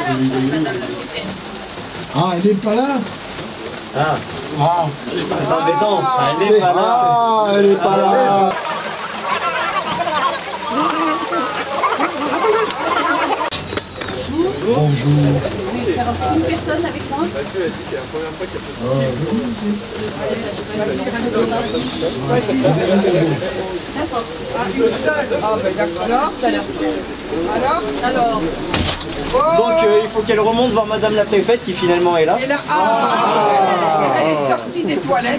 Ah, elle n'est pas là? Ah, ah. C'est embêtant. Elle n'est pas là. Ah, elle n'est pas là. Bonjour. Une personne avec moi. D'accord. Ah, une seule. Ah, ben d'accord. Alors. Donc il faut qu'elle remonte voir Madame la préfète qui finalement est là. Et là, elle est sortie des toilettes.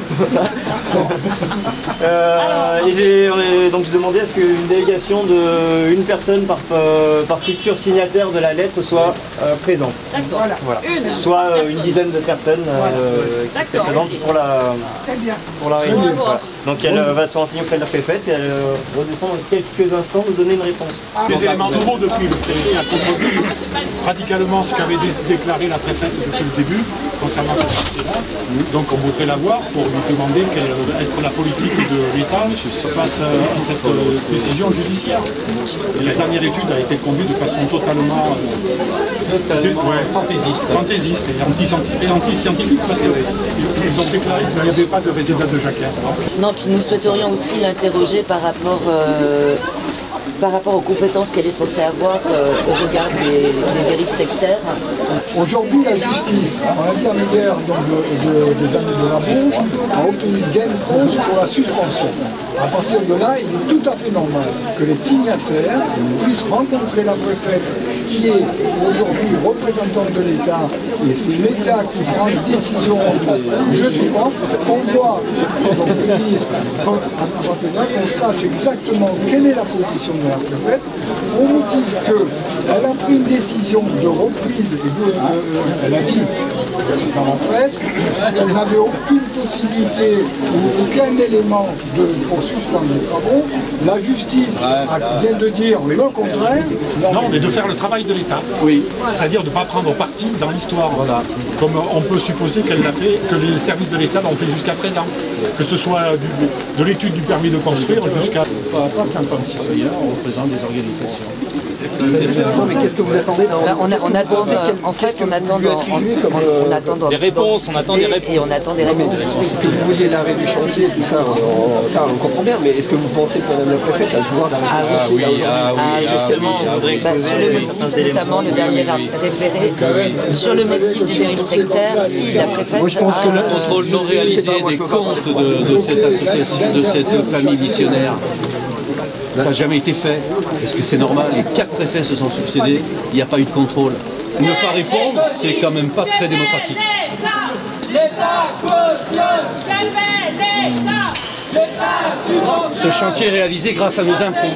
Donc je demandais à ce qu'une délégation de une personne par structure signataire de la lettre soit présente. Voilà. Soit une dizaine de personnes qui seraient présentes pour la réunion. Voilà. Donc elle va se renseigner auprès de la préfète et elle redescend dans quelques instants nous donner une réponse. Des éléments nouveaux depuis le préfet a contredit radicalement ce qu'avait déclaré la préfète depuis le début concernant cette partie-là. Donc on voudrait la voir pour lui demander quelle être la politique de l'État face à cette décision judiciaire. Et la dernière étude a été conduite de façon totalement fantaisiste et anti-scientifique parce qu'ils ont déclaré qu'il n'y avait pas de résultat de Jacquet. Non, puis nous souhaiterions aussi l'interroger par rapport aux compétences qu'elle est censée avoir au regard des dérives sectaires. Aujourd'hui, la justice, par l'intermédiaire des années de la Bonge, a obtenu gain de cause pour la suspension. À partir de là, il est tout à fait normal que les signataires puissent rencontrer la préfète qui est aujourd'hui représentante de l'État, et c'est l'État qui prend une décision. Je suspends, qu'on voit, donc le ministre, à partir de là, qu'on sache exactement quelle est la position de la préfète. On nous dit qu'elle a pris une décision de reprise, et elle a dit dans la presse, qu'elle n'avait aucune possibilité ou aucun élément pour suspendre les travaux. La justice vient de dire le contraire. Non, mais de faire le travail de l'État. Oui. C'est-à-dire de ne pas prendre parti dans l'histoire. Voilà. Comme on peut supposer qu'elle l'a fait, que les services de l'État l'ont fait jusqu'à présent. Que ce soit de l'étude du permis de construire jusqu'à... Pas qu'en tant que citoyen, on représente des organisations. Mais qu'est-ce que vous attendez là? On attend des réponses, on attend des réponses. Et on attend des réponses. Que vous vouliez l'arrêt du chantier, tout ça, on comprend bien, mais est-ce que vous pensez que Madame la préfète a le pouvoir d'arrêter le chantier? Justement, je voudrais sur le motif, notamment le dernier référé, sur le motif des dérives sectaires, si la préfète contrôle non réalisé des comptes de cette association, de cette famille missionnaire. Ça n'a jamais été fait. Est-ce que c'est normal? Les 4 préfets se sont succédés, il n'y a pas eu de contrôle. Ne pas répondre, c'est quand même pas très démocratique. Ce chantier est réalisé grâce à nos impôts.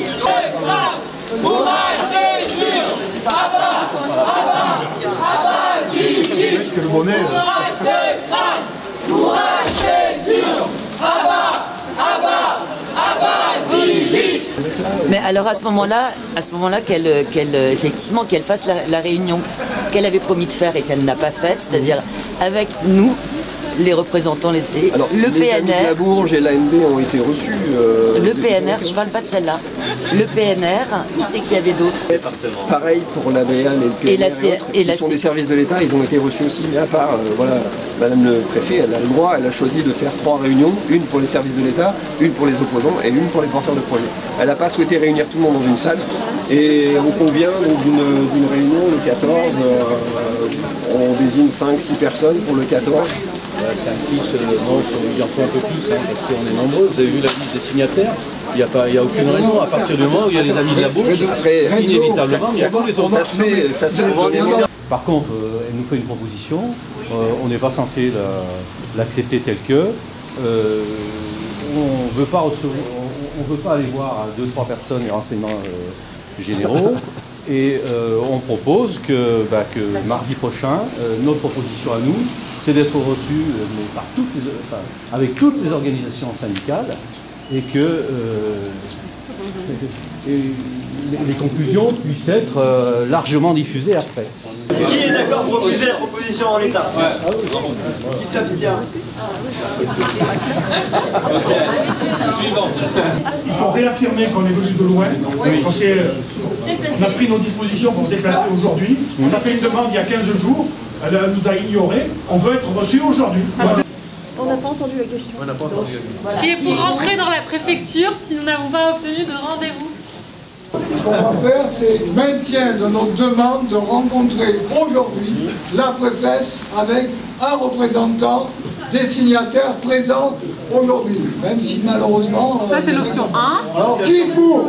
Mais alors à ce moment-là, effectivement qu'elle fasse la réunion qu'elle avait promis de faire et qu'elle n'a pas faite, c'est-à-dire avec nous, les représentants, alors, le les amis de la Bourge et l'ANB ont été reçus. Le PNR, je ne parle pas de celle-là. Le PNR, qui sait qu'il y avait d'autres? Pareil pour l'ABM et le PNR qui sont des services de l'État, ils ont été reçus aussi, mais à part, voilà, Madame le préfet, elle a le droit, elle a choisi de faire 3 réunions, une pour les services de l'État, une pour les opposants et une pour les porteurs de projets. Elle n'a pas souhaité réunir tout le monde dans une salle, et on convient d'une réunion le 14, on désigne 5-6 personnes pour le 14. 5-6, non, il en faut un peu plus, hein, parce qu'on est nombreux. Vous avez vu la liste des signataires, il n'y a aucune raison. À partir du moment où il y a les amis de la Bourge, inévitablement, il y a tous les autres. Ça se fait. Par contre, elle nous fait une proposition, on n'est pas censé l'accepter tel que. On ne veut pas aller voir 2-3 personnes les renseignements généraux. Et on propose que mardi prochain, notre proposition à nous, c'est d'être reçu avec toutes les organisations syndicales et que les conclusions puissent être largement diffusées après. Qui est d'accord pour refuser la proposition en l'état? Qui s'abstient? Il faut réaffirmer qu'on est venu de loin. On a pris nos dispositions pour se déplacer aujourd'hui. On a fait une demande il y a 15 jours. Elle nous a ignorés. On veut être reçus aujourd'hui. On n'a pas entendu la question. Qui est pour rentrer dans la préfecture si nous n'avons pas obtenu de rendez-vous? Ce qu'on va faire, c'est maintien de notre demande de rencontrer aujourd'hui la préfète avec un représentant des signataires présents aujourd'hui. Même si malheureusement... Ça c'est l'option 1. Alors qui est pour?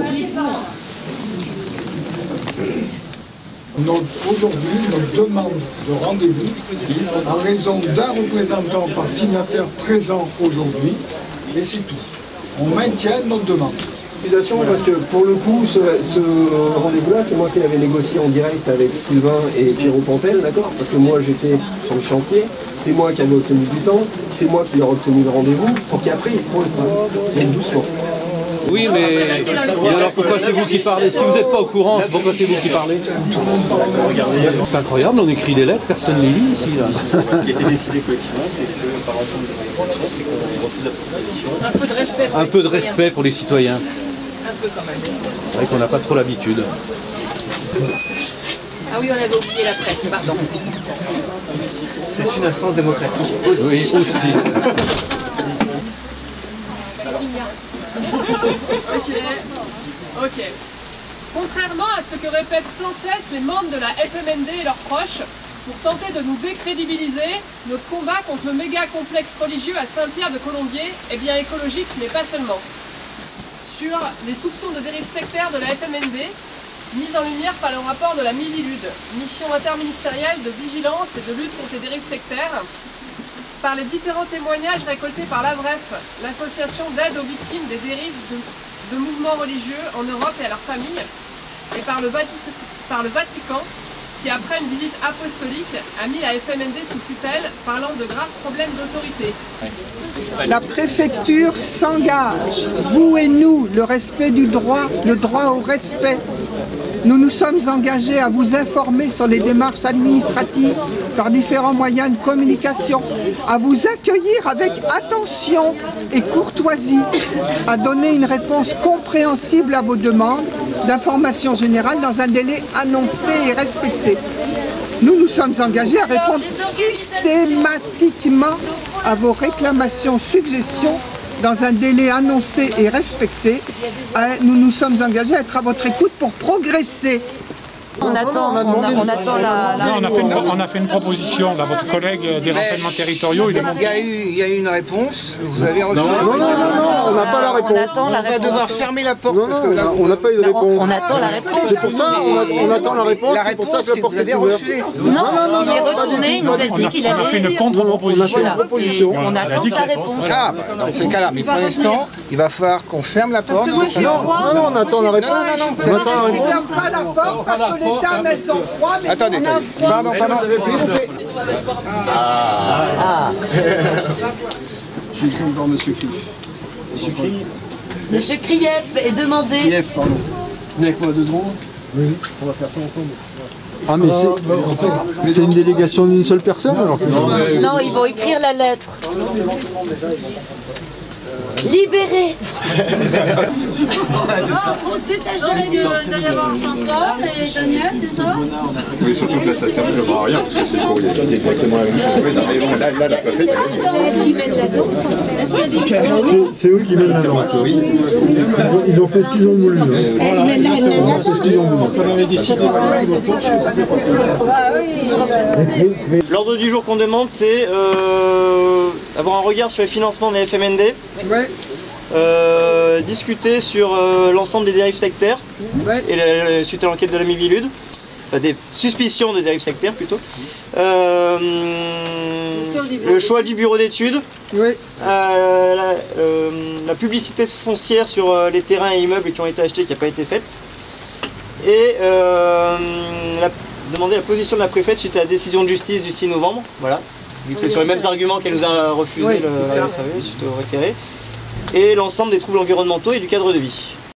Aujourd'hui, notre demande de rendez-vous, à raison d'un représentant par signataire présent aujourd'hui, et c'est tout. On maintient notre demande. Parce que pour le coup, ce rendez-vous-là, c'est moi qui l'avais négocié en direct avec Sylvain et Pierrot Pantel, d'accord? Parce que moi j'étais sur le chantier, c'est moi qui avais obtenu du temps, c'est moi qui ai obtenu le rendez-vous, pour qu'après il se pose pas. Donc doucement. Oui, mais alors pourquoi c'est vous qui parlez? Si vous n'êtes pas au courant, pourquoi c'est vous qui parlez? C'est incroyable, on écrit des lettres, personne ne les lit ici. Ce qui a été décidé collectivement, c'est que par l'ensemble de la population, c'est qu'on refuse la proposition. Un peu de respect. Un peu de respect pour les citoyens. Un peu quand même. C'est vrai qu'on n'a pas trop l'habitude. Ah oui, on avait oublié la presse, pardon. C'est une instance démocratique aussi. Oui, aussi. Ok. Contrairement à ce que répètent sans cesse les membres de la FMND et leurs proches, pour tenter de nous décrédibiliser, notre combat contre le méga complexe religieux à Saint-Pierre-de-Colombier est bien écologique, mais pas seulement. Sur les soupçons de dérive sectaire de la FMND, mis en lumière par le rapport de la MIVILUD, mission interministérielle de vigilance et de lutte contre les dérives sectaires, par les différents témoignages récoltés par l'AVREF, l'association d'aide aux victimes des dérives de mouvements religieux en Europe et à leurs familles, et par le Vatican, qui après une visite apostolique a mis la FMND sous tutelle, parlant de graves problèmes d'autorité. La préfecture s'engage, vous et nous, le respect du droit, le droit au respect. Nous nous sommes engagés à vous informer sur les démarches administratives par différents moyens de communication, à vous accueillir avec attention et courtoisie, à donner une réponse compréhensible à vos demandes d'information générale dans un délai annoncé et respecté. Nous nous sommes engagés à répondre systématiquement à vos réclamations, suggestions dans un délai annoncé et respecté. Nous nous sommes engagés à être à votre écoute pour progresser. On attend la... On a fait une proposition à votre collègue des renseignements territoriaux. Il y a eu une réponse, vous avez reçu... Non, on n'a pas la réponse. On va devoir fermer la porte parce que là... On n'a pas eu de réponse. On attend la réponse. C'est pour ça on attend la réponse, c'est pour ça que la porte est ouverte. Non, il est retourné, il nous a dit qu'il avait... On a fait une contre-proposition. On attend sa réponse. Ah, dans ces cas-là, mais pour l'instant, il va falloir qu'on ferme la porte. Non, on attend la réponse. On ne ferme pas la porte parce que l'État met son froid, mais attendez, pardon. Je suis en train de voir Monsieur Krief. Monsieur Krief est demandé... Krief, pardon. Venez avec moi 2 secondes. Oui. On va faire ça ensemble. Ah mais c'est une délégation d'une seule personne alors que... Non, ils vont écrire la lettre. Libéré. On se détache de l'avoir Jean-Paul et Daniel déjà. Oui, surtout que là ça sert à rien parce que c'est exactement la même chose. Là la préfète. C'est eux qui mènent la danse. Ils ont fait ce qu'ils ont voulu. L'ordre du jour qu'on demande, c'est avoir un regard sur les financements des FMND, discuter sur l'ensemble des dérives sectaires, et suite à l'enquête de la MIVILUD, des suspicions de dérives sectaires plutôt, le choix du bureau d'études, la publicité foncière sur les terrains et immeubles qui ont été achetés qui n'a pas été faite, et demander la position de la préfète suite à la décision de justice du 6 novembre, voilà, vu que c'est sur les mêmes arguments qu'elle nous a refusé le travail suite au référé, et l'ensemble des troubles environnementaux et du cadre de vie.